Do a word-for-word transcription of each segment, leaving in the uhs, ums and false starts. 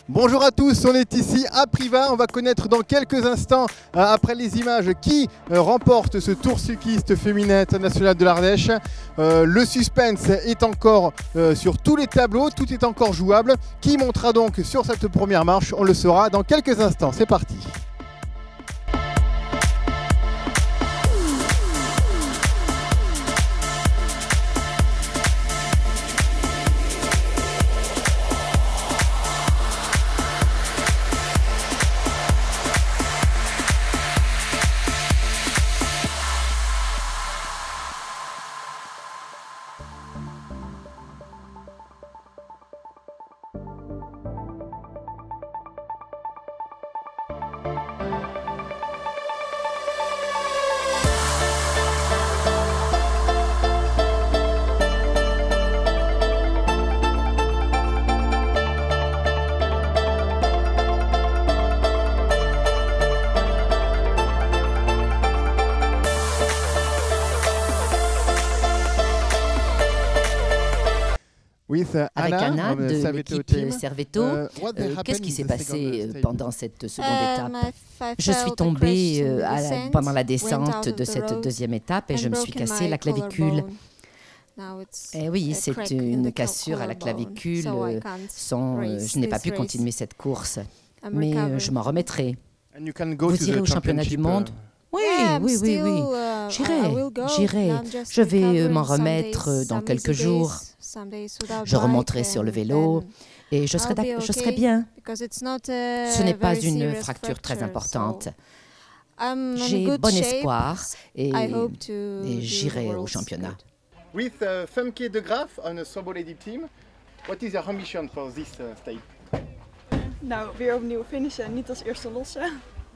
Bonjour à tous, on est ici à Privas. On va connaître dans quelques instants, euh, après les images, qui euh, remporte ce Tour cycliste féminin international de l'Ardèche. Euh, le suspense est encore euh, sur tous les tableaux, tout est encore jouable. Qui montera donc sur cette première marche? On le saura dans quelques instants. C'est parti. Avec Anna de l'équipe Servetto, euh, qu'est-ce qui s'est passé pendant cette seconde étape? Je suis tombée euh, à la, pendant la descente de cette deuxième étape et je me suis cassé la clavicule. Et oui, c'est une cassure à la clavicule. Sans, euh, je n'ai pas pu continuer cette course, mais euh, je m'en remettrai. Vous irez au championnat du monde? Oui, oui, oui, oui. J'irai, j'irai. Je vais m'en remettre dans quelques jours. Je remonterai sur le vélo et je serai, je serai bien. Ce n'est pas une fracture très importante. J'ai bon espoir et, et j'irai au championnat. With uh, Femke de Graaf on a Sobo Lady team, what is your ambition for this uh, stage? Nou, weer opnieuw finishen, niet als eerste lossen.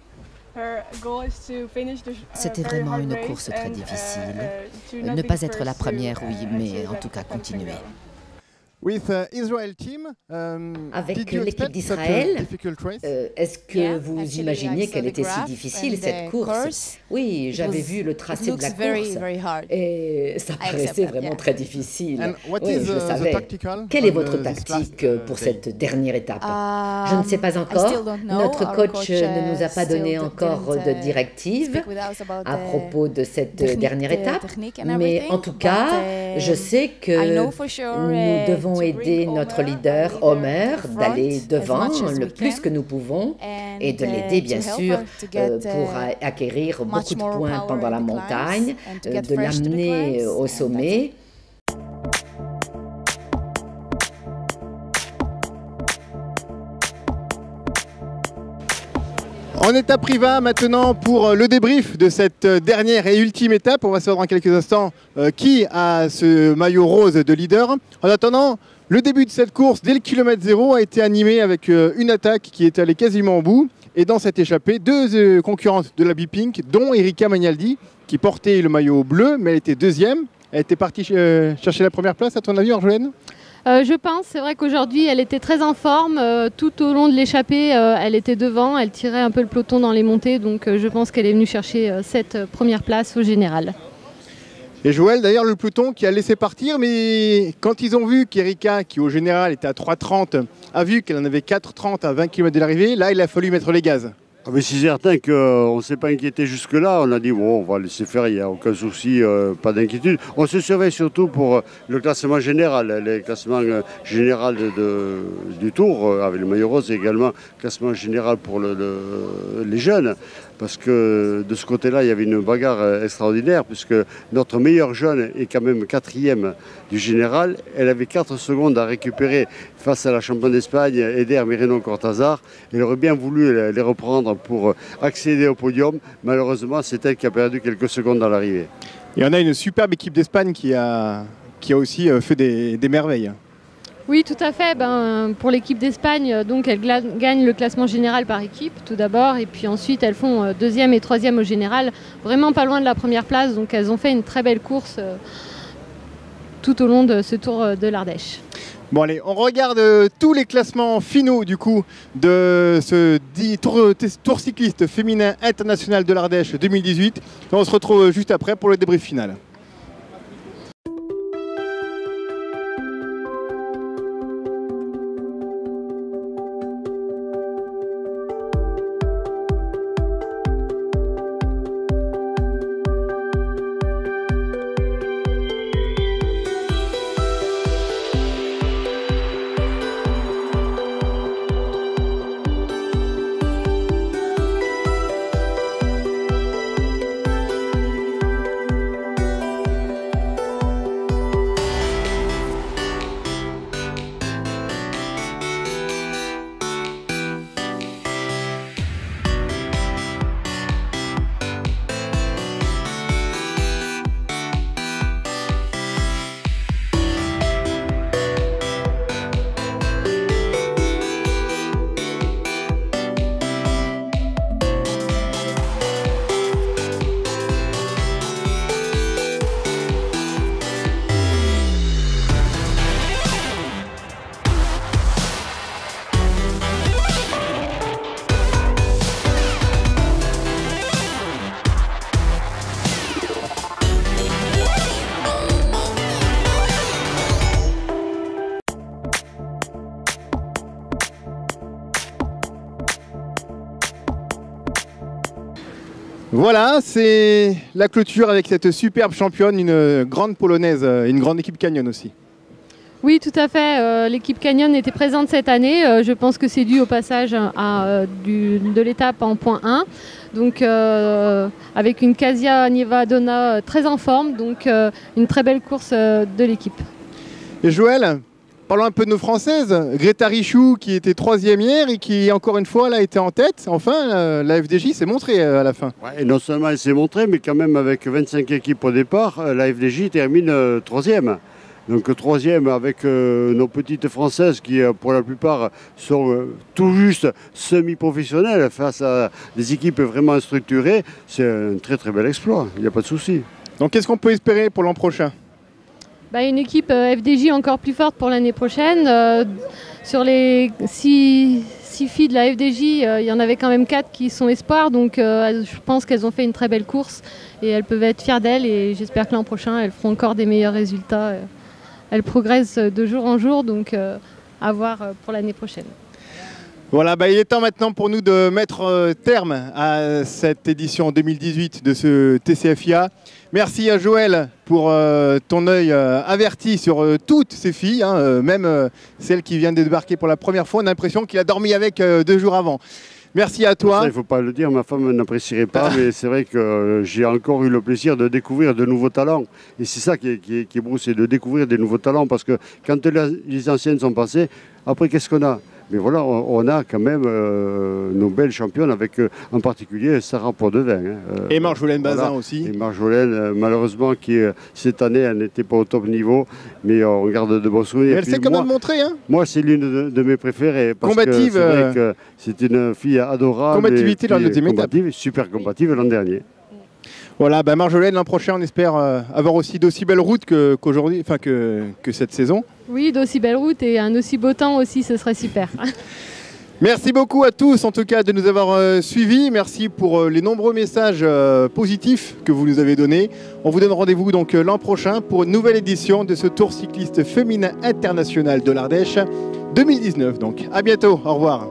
C'était vraiment une course très difficile. Ne pas être la première, oui, mais en tout cas continuer. With, uh, Israel team, um, Avec l'équipe d'Israël, euh, est-ce que yeah, vous imaginiez qu'elle était si difficile, cette course? Oui, j'avais vu le tracé de la course et ça paraissait vraiment yeah. très difficile. Oui, je le savais. Quelle est votre tactique pour cette dernière étape? um, Je ne sais pas encore. Notre coach, coach ne nous a pas donné encore de directives à propos de cette dernière étape, mais en tout cas, je sais que nous devons aider notre leader Omer d'aller devant le plus que nous pouvons et de l'aider bien sûr euh, pour acquérir beaucoup de points pendant la montagne, euh, de l'amener au sommet. On est à Privas maintenant pour le débrief de cette dernière et ultime étape. On va savoir dans quelques instants euh, qui a ce maillot rose de leader. En attendant, le début de cette course, dès le kilomètre zéro, a été animé avec euh, une attaque qui est allée quasiment au bout. Et dans cette échappée, deux euh, concurrentes de la B-Pink, dont Erika Magnaldi, qui portait le maillot bleu, mais elle était deuxième. Elle était partie euh, chercher la première place, à ton avis, Arjolaine? Euh, je pense, c'est vrai qu'aujourd'hui elle était très en forme, euh, tout au long de l'échappée euh, elle était devant, elle tirait un peu le peloton dans les montées, donc euh, je pense qu'elle est venue chercher euh, cette euh, première place au général. Et Joël, d'ailleurs le peloton qui a laissé partir, mais quand ils ont vu qu'Erika, qui au général était à trois trente, a vu qu'elle en avait quatre trente à vingt kilomètres de l'arrivée, là il a fallu mettre les gaz. Ah mais c'est certain qu'on ne s'est pas inquiété jusque-là. On a dit, bon, on va laisser faire, il n'y a aucun souci, euh, pas d'inquiétude. On se surveille surtout pour le classement général, le classement général de, de, du Tour, avec le maillot rose, et également le classement général pour le, le, les jeunes. Parce que de ce côté-là, il y avait une bagarre extraordinaire, puisque notre meilleure jeune est quand même quatrième du général. Elle avait quatre secondes à récupérer face à la championne d'Espagne, Eder Merino-Cortazar. Elle aurait bien voulu les reprendre pour accéder au podium. Malheureusement, c'est elle qui a perdu quelques secondes dans l'arrivée. Et on a une superbe équipe d'Espagne qui a, qui a aussi fait des, des merveilles. Oui, tout à fait. Ben, pour l'équipe d'Espagne, donc elles gagnent le classement général par équipe tout d'abord, et puis ensuite elles font deuxième et troisième au général, vraiment pas loin de la première place. Donc elles ont fait une très belle course euh, tout au long de ce Tour de l'Ardèche. Bon allez, on regarde euh, tous les classements finaux du coup de ce tour, tour cycliste féminin international de l'Ardèche deux mille dix-huit. Et on se retrouve juste après pour le débrief final. Voilà, c'est la clôture avec cette superbe championne, une grande polonaise, une grande équipe Canyon aussi. Oui, tout à fait. Euh, L'équipe Canyon était présente cette année. Euh, je pense que c'est dû au passage à, euh, du, de l'étape en point un. Donc, euh, avec une Kasia Niewodona très en forme. Donc, euh, une très belle course euh, de l'équipe. Et Joël, parlons un peu de nos Françaises. Greta Richou qui était troisième hier et qui, encore une fois, là, était en tête. Enfin, euh, la F D J s'est montrée euh, à la fin. Ouais, et non seulement elle s'est montrée, mais quand même avec vingt-cinq équipes au départ, la F D J termine euh, troisième. Donc troisième avec euh, nos petites Françaises qui, euh, pour la plupart, sont euh, tout juste semi-professionnelles face à des équipes vraiment structurées. C'est un très très bel exploit, il n'y a pas de souci. Donc qu'est-ce qu'on peut espérer pour l'an prochain? Bah, une équipe euh, F D J encore plus forte pour l'année prochaine. Euh, sur les six, six filles de la F D J, euh, il y en avait quand même quatre qui sont espoirs. Donc euh, je pense qu'elles ont fait une très belle course et elles peuvent être fières d'elles. Et j'espère que l'an prochain, elles feront encore des meilleurs résultats. Euh. Elle progresse de jour en jour, donc euh, à voir pour l'année prochaine. Voilà, bah, il est temps maintenant pour nous de mettre euh, terme à cette édition deux mille dix-huit de ce T C F I A. Merci à Joël pour euh, ton œil euh, averti sur euh, toutes ces filles, hein, euh, même euh, celle qui vient de débarquer pour la première fois. On a l'impression qu'il a dormi avec euh, deux jours avant. Merci à toi. Ça, il ne faut pas le dire, ma femme n'apprécierait pas, mais c'est vrai que euh, j'ai encore eu le plaisir de découvrir de nouveaux talents. Et c'est ça qui est, qui, est, qui est beau, c'est de découvrir des nouveaux talents, parce que quand les anciennes sont passées, après qu'est-ce qu'on a? Mais voilà, on, on a quand même euh, nos belles championnes, avec euh, en particulier Sarah Poitvin. Hein, euh, et Marjolaine Bazin voilà. aussi. Et Marjolaine, euh, malheureusement, qui euh, cette année, elle n'était pas au top niveau, mais euh, on garde de bons souvenirs. Elle s'est quand même montrée. Hein. Moi, c'est l'une de, de mes préférées. Parce combative. Que c'est vrai que c'est une fille adorable. Combativité dans la deuxième étape. Super combative l'an dernier. Voilà, bah Marjolaine, l'an prochain, on espère euh, avoir aussi d'aussi belles routes qu'aujourd'hui, enfin que, que cette saison. Oui, d'aussi belles routes et un aussi beau temps aussi, ce serait super. Merci beaucoup à tous, en tout cas, de nous avoir euh, suivis. Merci pour euh, les nombreux messages euh, positifs que vous nous avez donnés. On vous donne rendez-vous donc euh, l'an prochain pour une nouvelle édition de ce Tour cycliste féminin international de l'Ardèche deux mille dix-neuf. Donc, à bientôt. Au revoir.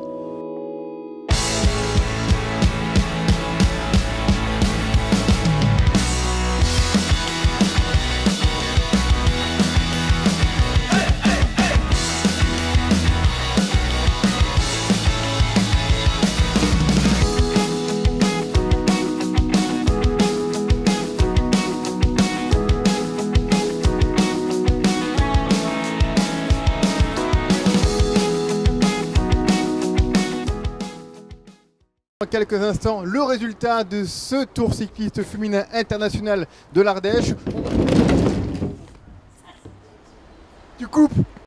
Dans quelques instants, le résultat de ce Tour cycliste féminin international de l'Ardèche. Tu coupes.